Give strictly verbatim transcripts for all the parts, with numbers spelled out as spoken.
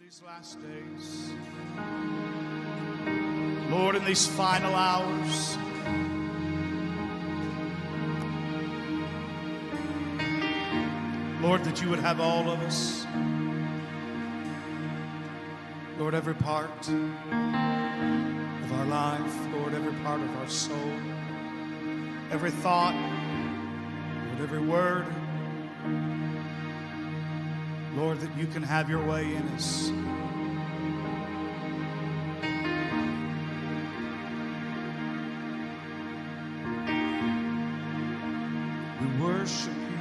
these last days, Lord, in these final hours, Lord, that you would have all of us, Lord, every part of our life, Lord, every part of our soul, every thought, Lord, every word, Lord, that you can have your way in us. We worship you.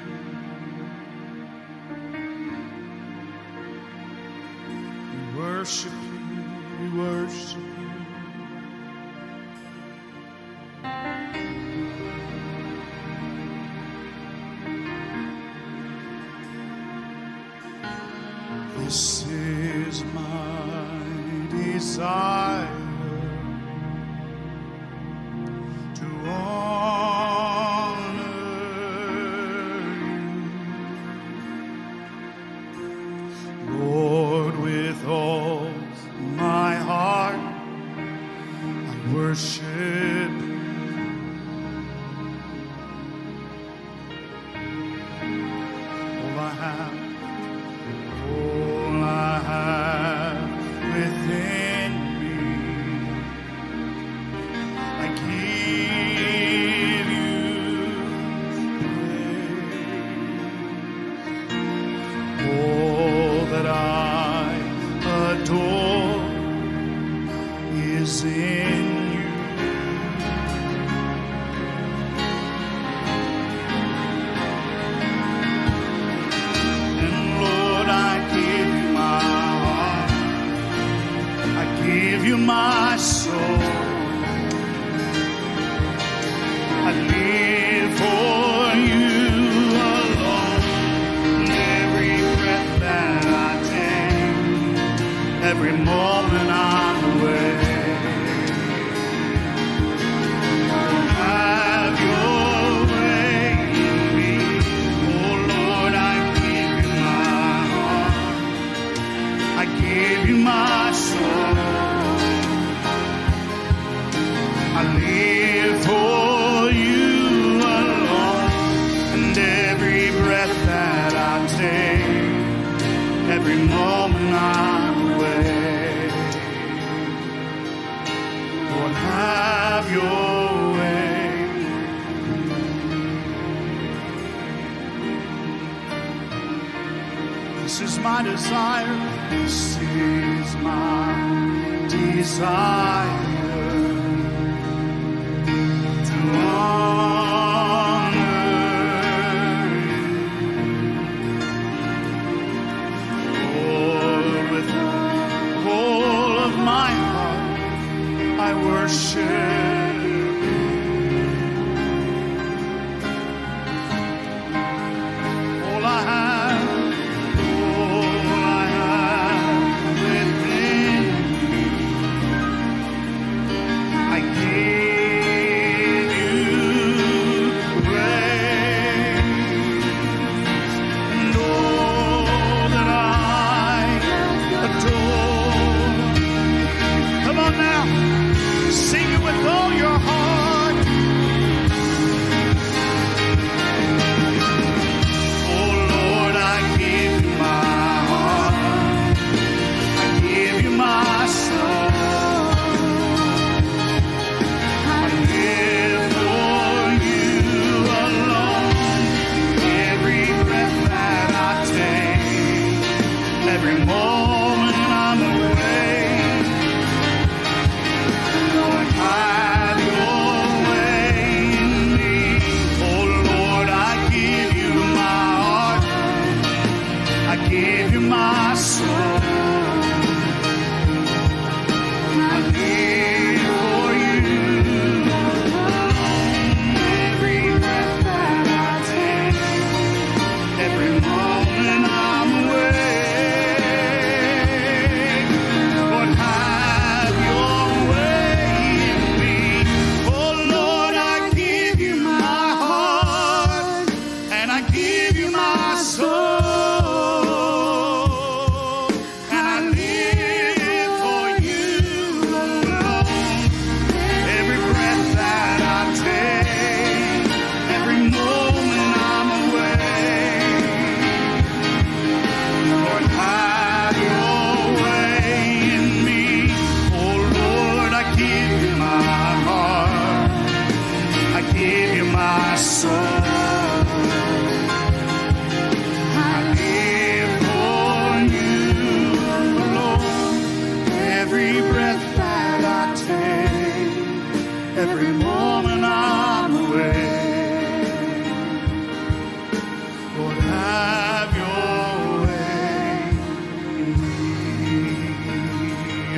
We worship you. We worship you. This is my desire, to honor you, Lord, with all my heart. I worship you. All I have, all I have within me, I give you praise. All that I adore is in you. And Lord, I give you my heart, I give you my soul, I live for you alone. Every breath that I take, every moment I'm away, have your way in me. Oh Lord, I give you my heart, I give you my soul, I live for you alone. And every breath that I take, every moment I'm away, Lord, have your way. This is my desire, this is my desire, to honor you, Lord, with all of my heart. I worship you. All I have, all I have within me, I give you praise. And all that I adore. Come on now, sing it with all your heart. Oh Lord, I give you my heart, I give you my soul, I live for you alone. Every breath that I take, every moment I'm away, Lord, have your way in me. Oh Lord, I give you my heart, I give you my soul, I live for you alone. Every breath that I take, every moment I'm away,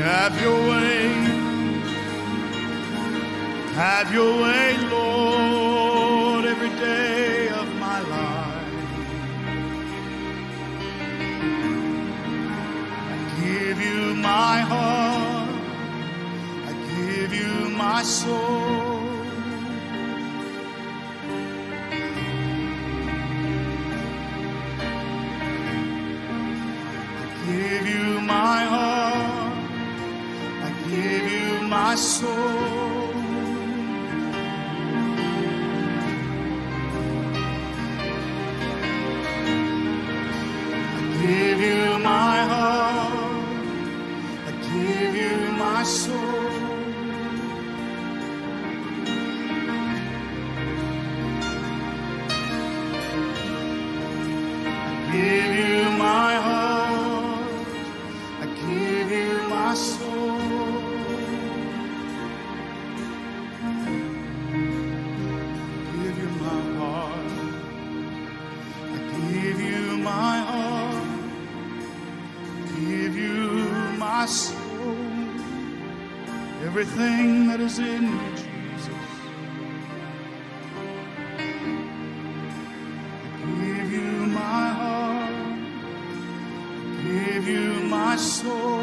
Have your way. Have your way, Lord, every day of my life. I give you my heart. I give you my soul. I give you my heart. I give you my soul. I give you my heart, I give you my soul. I give you my heart, I give you my soul. I give you my heart, I give you my heart. Give you my soul, everything that is in me, Jesus. I give you my heart, I give you my soul.